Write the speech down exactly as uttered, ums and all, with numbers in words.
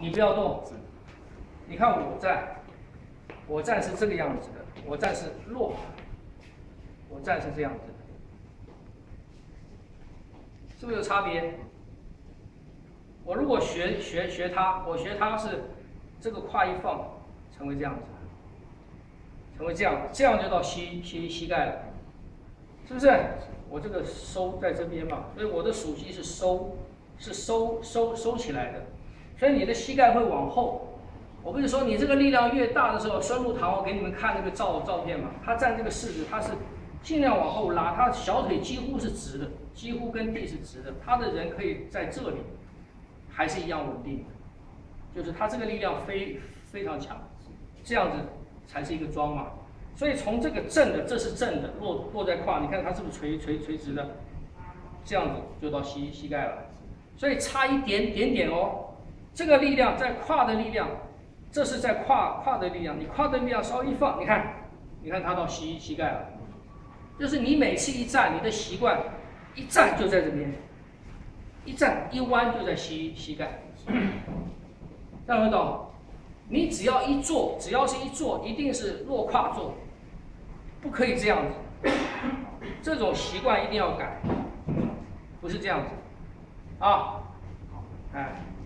你不要动。你看我站，我站是这个样子的，我站是落，我站是这样子的，是不是有差别？我如果学学学它，我学它是这个胯一放，成为这样子，成为这样，这样就到膝膝膝盖了，是不是？我这个收在这边嘛，所以我的属膝是收，是收收收起来的，所以你的膝盖会往后。我跟你说，你这个力量越大的时候，孙路堂我给你们看那个照照片嘛，他站这个式子，他是尽量往后拉，他小腿几乎是直的，几乎跟地是直的，他的人可以在这里还是一样稳定的，就是他这个力量非非常强，这样子才是一个桩嘛。所以从这个正的，这是正的，落落在胯，你看它是不是垂垂垂直的？这样子就到膝膝盖了，所以差一点点点哦。这个力量在胯的力量。这是在胯胯的力量，你胯的力量稍微一放，你看，你看它到膝膝盖了，就是你每次一站，你的习惯一站就在这边，一站一弯就在膝膝盖，这样会懂？你只要一坐，只要是一坐，一定是落胯坐，不可以这样子，这种习惯一定要改，不是这样子，啊，哎。